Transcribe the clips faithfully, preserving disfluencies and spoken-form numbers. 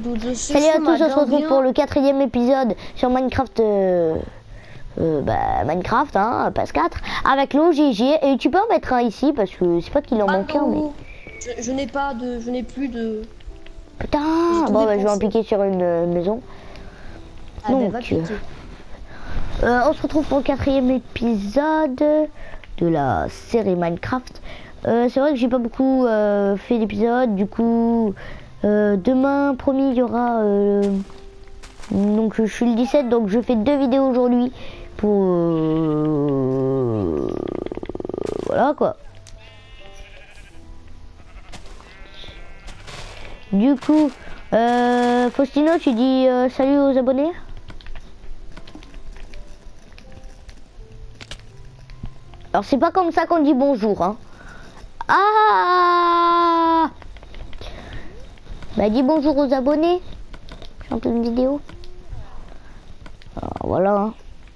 Salut à tous, on se retrouve pour le quatrième épisode sur Minecraft. Euh, euh, bah, Minecraft, hein, passe quatre, avec l'O G G. Et tu peux en mettre un ici parce que c'est pas qu'il en ah manque un, mais. Je, je n'ai pas de. Je n'ai plus de. Putain! Bon, bah, je vais en piquer sur une euh, maison. Ah, Donc, bah, euh, euh, on se retrouve pour le quatrième épisode de la série Minecraft. Euh, c'est vrai que j'ai pas beaucoup euh, fait d'épisodes, du coup. Euh, demain, promis, il y aura. Euh, donc, je suis le dix-sept, donc je fais deux vidéos aujourd'hui pour. Euh, voilà quoi. Du coup, euh, Faustino, tu dis euh, salut aux abonnés. Alors, c'est pas comme ça qu'on dit bonjour, hein. Ah! Bah, dis bonjour aux abonnés. J'ai un peu une vidéo. Alors, voilà. Hein.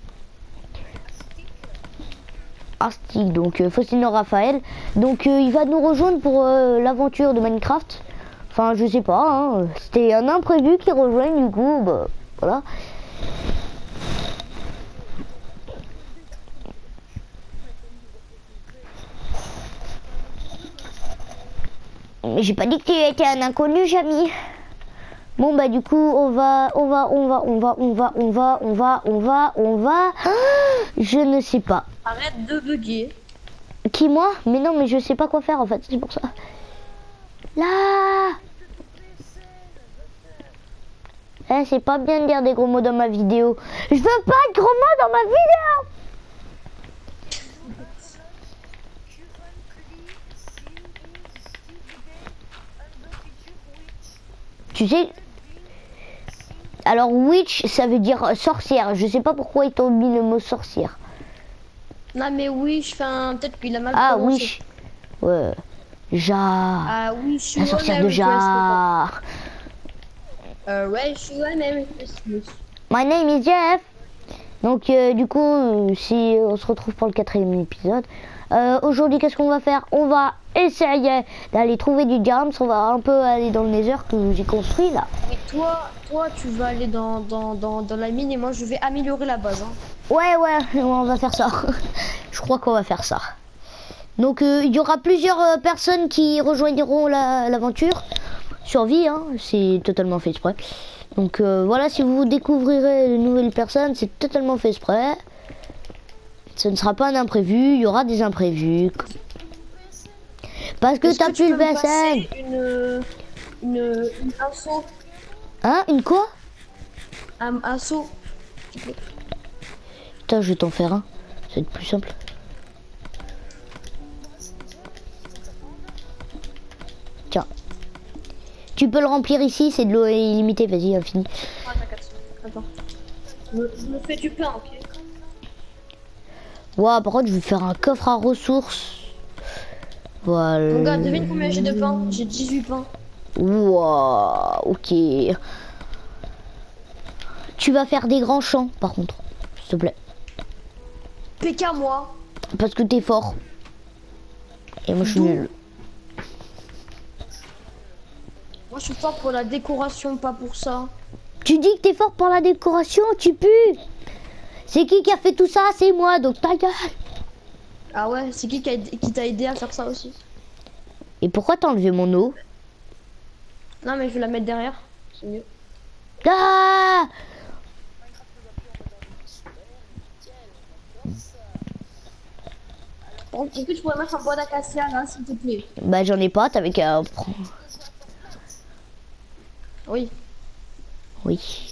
Arstic, donc euh, Faustino Raphaël. Donc, euh, il va nous rejoindre pour euh, l'aventure de Minecraft. Enfin, je sais pas. Hein. C'était un imprévu qui rejoigne, du coup, bah, voilà. Mais j'ai pas dit que tu étais un inconnu, Jamy. Bon bah du coup on va, on va, on va, on va, on va, on va, on va, on va, on va. Je ne sais pas. Arrête de bugger. Qui, moi? Mais non, mais je sais pas quoi faire en fait, c'est pour ça. Là. Eh, c'est pas bien de dire des gros mots dans ma vidéo. Je veux pas de gros mots dans ma vidéo. Tu sais, alors witch ça veut dire sorcière. Je sais pas pourquoi ils t'ont mis le mot sorcière. Non mais oui, je fais un... peut-être qu'il a mal Ah prononcé. wish. Ouais. Jar. Ah oui, je suis La sorcière de Jar. Euh, ouais, je suis la même. My name is Jeff. Donc euh, du coup, euh, si on se retrouve pour le quatrième épisode. Euh, Aujourd'hui, qu'est-ce qu'on va faire? On va essayer d'aller trouver du diamant. On va un peu aller dans le nether que j'ai construit là. Et toi, toi, tu vas aller dans, dans, dans, dans la mine et moi, je vais améliorer la base. Hein. Ouais, ouais, on va faire ça. Je crois qu'on va faire ça. Donc euh, il y aura plusieurs euh, personnes qui rejoindront l'aventure. La, Survie, hein, c'est totalement fait exprès. Donc euh, voilà, si vous découvrirez de nouvelles personnes, c'est totalement fait exprès. Ce ne sera pas un imprévu, il y aura des imprévus. Parce que t'as plus le bassin. Une, une, une assaut. Hein, une quoi? Un assaut. Putain, je vais t'en faire un. Ça va être plus simple. Tiens. Tu peux le remplir ici, c'est de l'eau illimitée, vas-y, infini. Ah, t'inquiète. Attends. Je me, je me fais du pain, ok? Ouah, par contre, je vais faire un coffre à ressources. Voilà. Mon gars, devine combien j'ai de pain? J'ai dix-huit pains. Ouah, ok. Tu vas faire des grands champs, par contre, s'il te plaît. P K moi. Parce que t'es fort. Et moi, je suis nul. Moi, je suis fort pour la décoration, pas pour ça. Tu dis que t'es fort pour la décoration, tu pues. C'est qui qui a fait tout ça? C'est moi, donc ta gueule. Ah ouais, c'est qui qui t'a aidé à faire ça aussi? Et pourquoi t'as enlevé mon eau? Non mais je vais la mettre derrière, c'est mieux. Ah! Est-ce que tu pourrais mettre un bois d'acacia là, s'il te plaît? Bah j'en ai pas, t'avais qu'à prendre. Oui. Oui.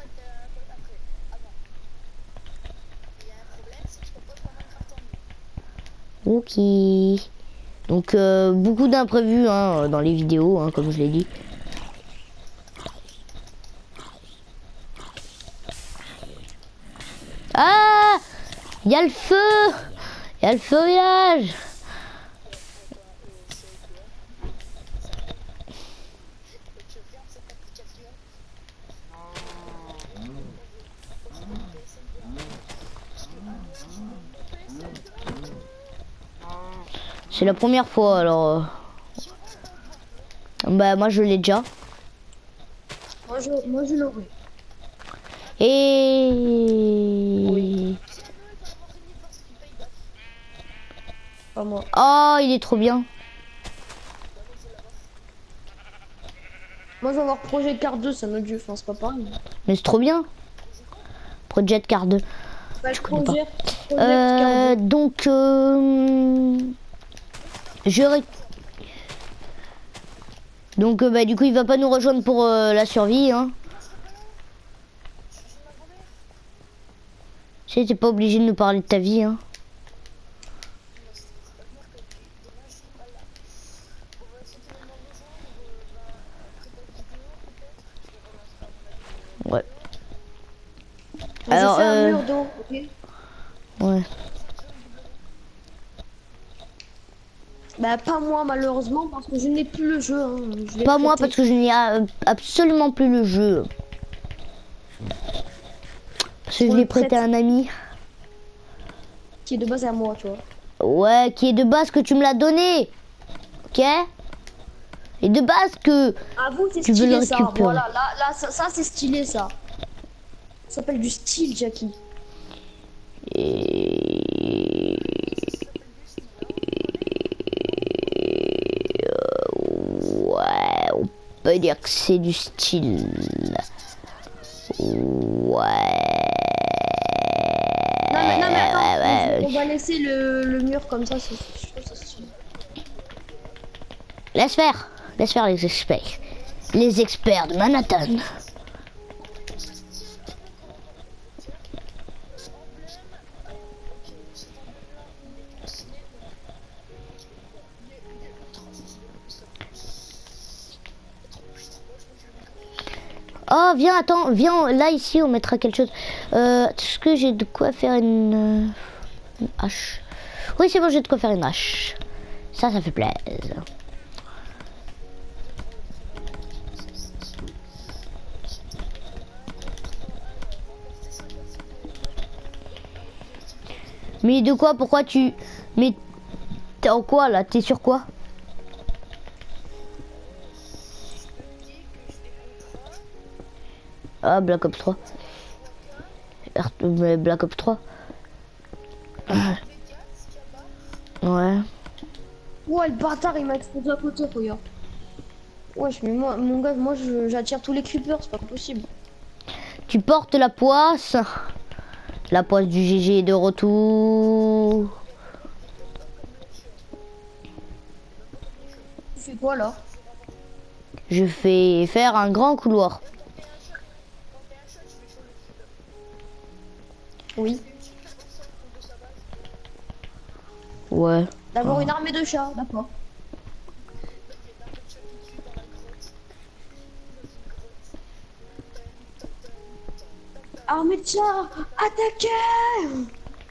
Ok. Donc euh, beaucoup d'imprévus hein, dans les vidéos, hein, comme je l'ai dit. Ah! Il y a le feu! Il y a le feu au village! C'est la première fois alors. Euh... Bah moi je l'ai déjà. Moi je, moi je l'aurai. Et... Oui. Pas moi. Oh, il est trop bien. Moi je vais avoir Projet Card deux, c'est un autre jeu, enfin c'est pas pareil. Mais c'est trop bien. Project Card deux. Bah, Je connais pas. Projet, Project Euh, Card deux. donc, euh, je... ré- Donc, euh, bah, du coup, il va pas nous rejoindre pour euh, la survie, hein. Tu sais, t'es pas obligé de nous parler de ta vie, hein. Ouais. Moi, Alors, je fais euh, un mur d'eau, ok. Ouais. Bah pas moi malheureusement parce que je n'ai plus le jeu. Hein. Je l'ai Pas moi, prêté. parce que je n'ai euh, absolument plus le jeu. Parce que On je le l'ai prêté à prête. un ami. Qui est de base à moi, tu vois. Ouais, qui est de base que tu me l'as donné. Ok. Et de base que... À vous, c'est Tu veux le stylé ça. récupérer. Voilà, là, là, ça, ça c'est stylé ça. Ça s'appelle du style, Jackie. Et... Ouais, on peut dire que c'est du style. Ouais. Non mais, non, mais attends, ouais, ouais, on, on ouais. va laisser le, le mur comme ça, c'est- je trouve ça stylé. Laisse faire. Laisse faire les experts. Les experts de Manhattan. Oh, viens, attends, viens, là, ici, on mettra quelque chose. Euh, est-ce que j'ai de quoi faire une, euh, une hache? Oui, c'est bon, j'ai de quoi faire une hache. Ça, ça fait plaisir. Mais de quoi? Pourquoi tu... Mais t'es en quoi, là? T'es sur quoi? Ah, Black Ops trois. R- mais Black Ops trois. Ouais. Ouais, le bâtard, il m'a explosé à côté, regarde. Wesh, mais moi, mon gars, moi, je- j'attire tous les creepers, c'est pas possible. Tu portes la poisse. La poisse du G G est de retour. Tu fais quoi, là? Je fais faire un grand couloir. Oui. Ouais. D'avoir une armée de chats, d'accord. Armée de chats, attaquez!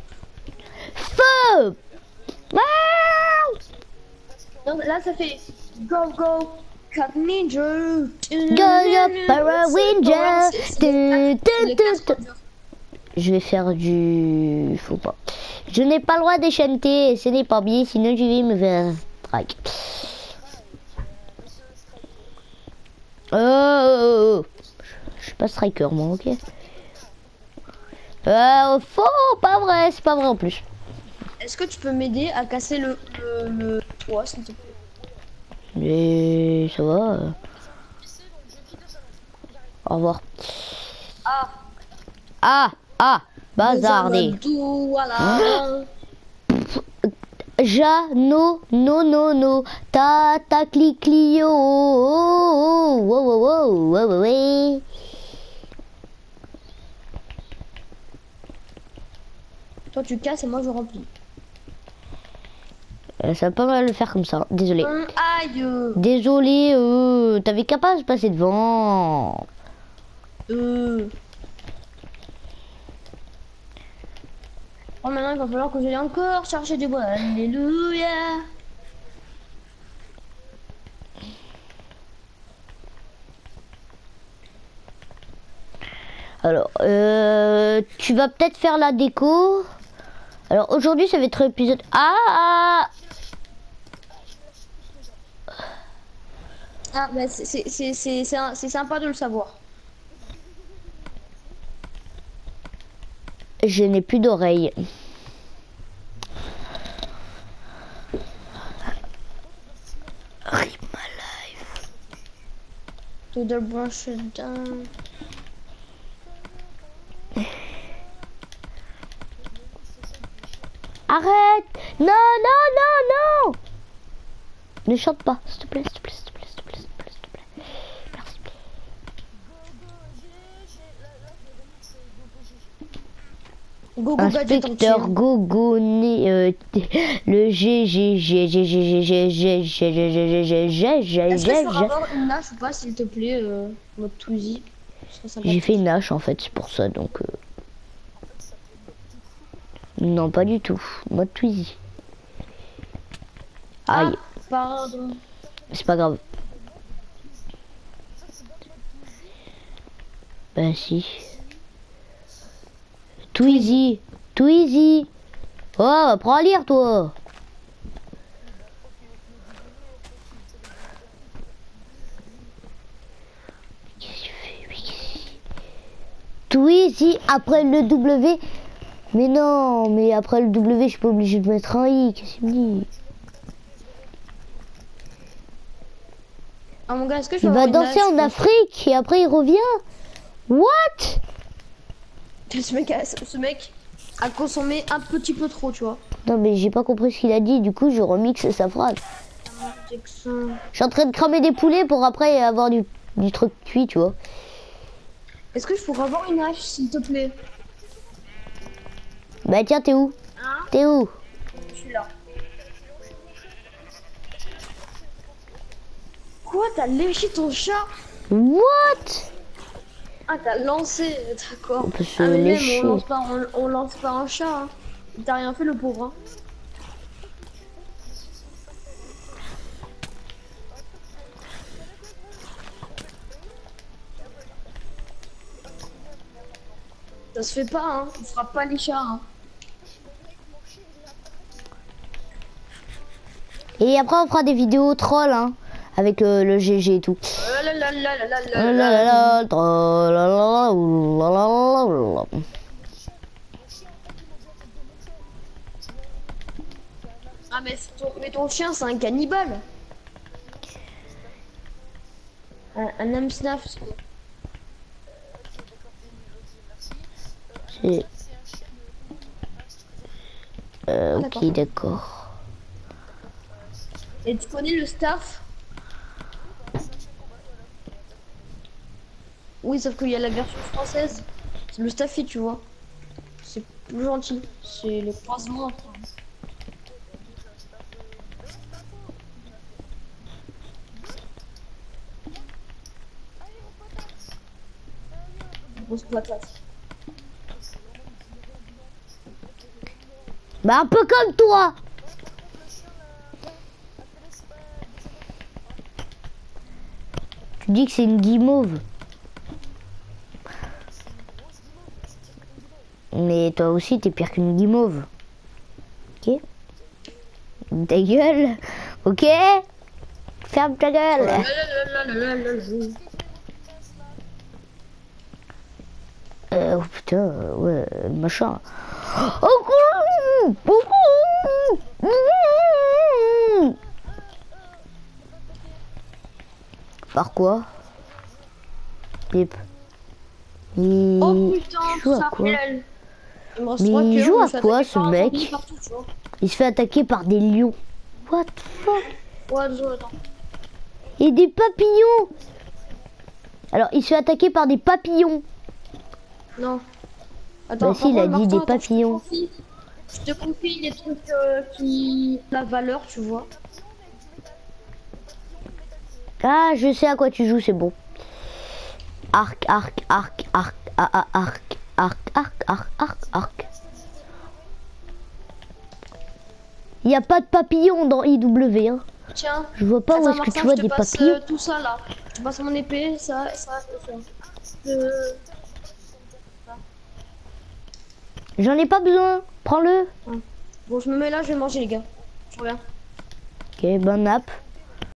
Feu! Ah! Non, là, ça fait go, go, cat ninja. Go, go, Power Ranger. Tu, tu, tu, tu. Je vais faire du... Faut pas. Je n'ai pas le droit d'échanter, ce n'est pas bien, sinon je vais me faire strike. Oh, je suis pas striker moi, ok. Euh, faux, pas vrai, c'est pas vrai en plus. Est-ce que tu peux m'aider à casser le, le, le toit, s'il te plaît? Mais ça va. euh. Au revoir. Ah, Ah, ah, bazardé. Tout, voilà. Ja, no, no, no, no, ta, ta, cli, clio, oh, oh, oh, oh, oh, oh, oh. Toi, tu casses et moi, je remplis. Euh, ça va pas mal le faire comme ça, désolé. Hum, aïe. Désolé, euh, t'avais qu'à pas se passer devant. Euh. Oh, maintenant, il va falloir que j'aille encore chercher des bois. Alléluia. Alors, euh, tu vas peut-être faire la déco. Alors aujourd'hui, ça va être épisode... Ah, ah. Ah, bah, c'est c'est- c'est- c'est- c'est un- c'est sympa de le savoir. je n'ai plus d'oreilles. Rip my life. To the brush it down. Arrête! Non, non, non, non! Ne chante pas, s'il te plaît, s'il te plaît, s'il te plaît, s'il te plaît, s'il te plaît, s'il te plaît. Merci. Go, go, gadget Inspecteur entier. Gogo, né, euh, le G G G G G G G G G G G G G G G Est-ce que je G peux G. avoir une nage ou pas, s'il te plaît, euh, mode Twizy? J'ai fait une hache en fait, c'est pour ça donc. Euh... Non, pas du tout. Mode Twizy. Aïe. Ah, pardon. C'est pas grave. Ben si. Twizy. Twizy. Oh, apprends à lire toi. Qu'est-ce que tu fais? Oui, qu'est-ce que- Twizy après le W. Mais non, mais après le W, je suis pas obligé de mettre un I. Qu'est-ce qu'il me dit? Ah mon gars, est-ce que je peux Il va avoir une danser nage, en quoi? Afrique et après il revient. What? Ce mec, a, ce mec a consommé un petit peu trop, tu vois. Non mais j'ai pas compris ce qu'il a dit, du coup je remixe sa phrase. Jackson. Je suis en train de cramer des poulets pour après avoir du, du truc cuit, tu vois. Est-ce que je pourrais avoir une hache, s'il te plaît? Bah tiens, t'es où? Hein? T'es où? Je suis là. Quoi? T'as léché ton chat? What? Ah, t'as lancé, d'accord. On peut se Ah, mais même, lécher. on lance pas, on, on lance pas un chat. Hein. T'as rien fait, le pauvre. Hein. Ça se fait pas, hein. On fera pas les chats. Hein. Et après on fera des vidéos troll, hein, avec euh, le G G et tout. Oh là là là là là Oh là là là. là là, tralalala, oulalala. Ah, mais ton, mais ton chien, c'est un cannibale. Un, un âme snaf. C'est- Euh, Ah, ok, d'accord. d'accord. Et tu connais le staff? Oui, sauf qu'il y a la version française. C'est le staffy, tu vois. C'est plus gentil. C'est les croisements. Enfin. Grosse patate. Bah un peu comme toi. Tu dis que c'est une guimauve. Mais toi aussi t'es pire qu'une guimauve. Ok? Ta gueule. Ok? Ferme ta gueule. Euh, oh putain, euh, ouais, le machin. Oh, coucou, coucou. Par quoi? Pip. Il Oh putain, joue à ça quoi? rappelle. Il me reste Mais trois il cœurs, joue je me à fais quoi, attaquer ce par un mec? zombie partout, tu vois. Il se fait attaquer par des lions. What the fuck? Ouais, désolé, attends. Et des papillons. Alors, il se fait attaquer par des papillons. Non. Attends, Bah si, il a par dit contre, des Martin, attends, papillons. Je te confie, je te confie les trucs euh, qui la valeur, tu vois. Ah, je sais à quoi tu joues, c'est bon. Arc, arc, arc, arc, ah, ah, arc, arc, arc, arc, arc, arc. Il n'y a pas de papillons dans I W. Hein. Tiens. Je vois pas où Attends, est-ce que Martin, tu vois je te des passe, papillons. euh, tout ça là. Je te passe mon épée, ça, ça, ça. Euh... J'en ai pas besoin. Prends-le. Bon, je me mets là, je vais manger les gars. Je reviens. Ok, bonne nappe.